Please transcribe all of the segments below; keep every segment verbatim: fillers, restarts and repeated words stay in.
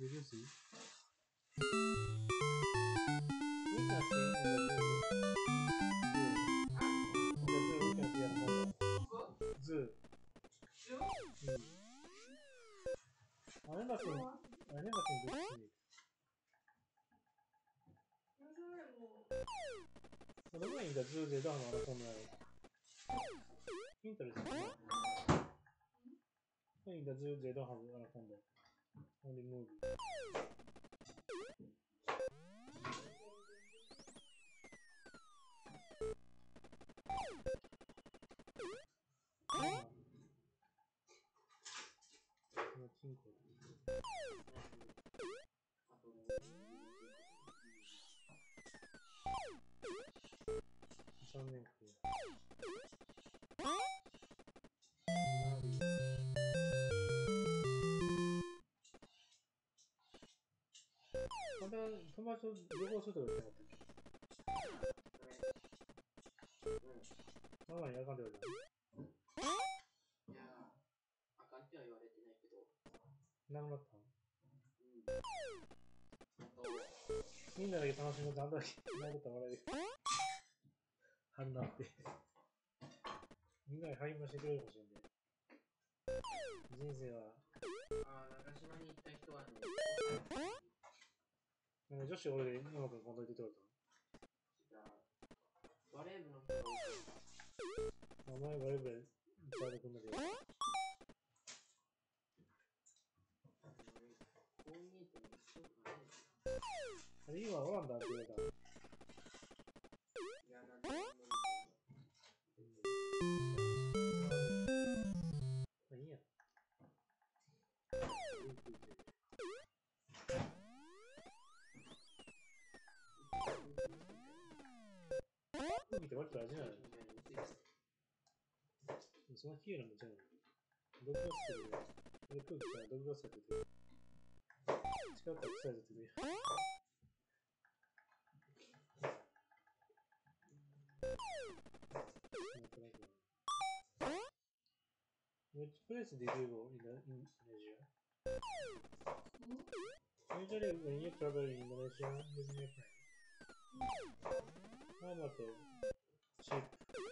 you can see. We can see in the zoo. In the zoo, we can see animals. Zoo. Zoo? Hmm. I never seen, I never seen this snake. Normally in the zoo they don't have anaconda. Interesting. In the zoo they don't have anaconda. Only movie.残念くて。また友達と旅行するとか言ってなかったっけ？ママにあかんって言われたの？ いやー、あかんっては言われてないけど。 何だったの？ うん。あと、 みんなだけ楽しむとあんただけ何だったら笑える。春になって。みんなで励ましてくれるかもしれんで。人生は。 あー、長島に行った人はね、 なんか女子俺でうまくコントロールできておると。 バレー部の人が多かった。 お前バレバレチャード君だけど。 こう見えても一緒かね。 あれ今オランダって言われたの？ いや、なんて思うの？いいや。空気って割と味なの？そんな綺麗なもんじゃないの？ドブロステルで、俺空気からドブロステルって言ってる。近くから臭いぞって言ってる。Which place did you go in Indonesia? Usually when you travel in Indonesia with your friend, how about the ship?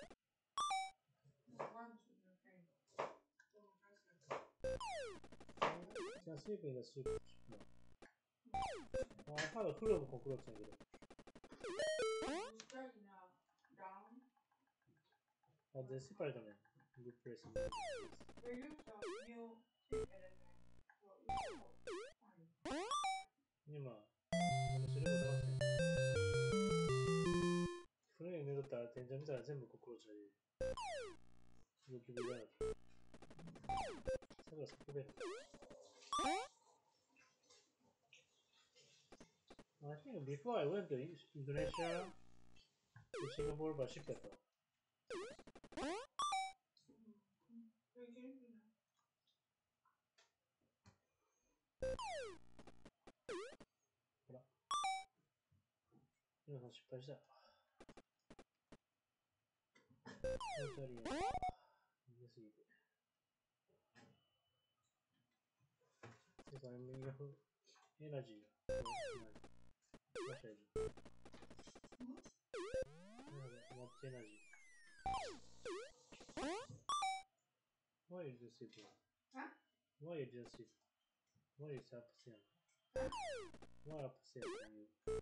You can sleep in the ship. No. Oh, I had a full of cockroach in it. Oh, the ship is a good place. They used a new ship element for each time. 今、面白いことなってん。船に乗ったら天井見たら全部コクロチで動きぶりだなって。それはそこで。I think before I went to Indonesia to Singapore by ship だった。ほら。皆さん失敗した。気持ち悪いな。逃げすぎて。で、それもエナジーが。マッチエナジー。マッチエナジー。Why you just sit there? Huh? Why you just sit? Why you upset? Why upset are you?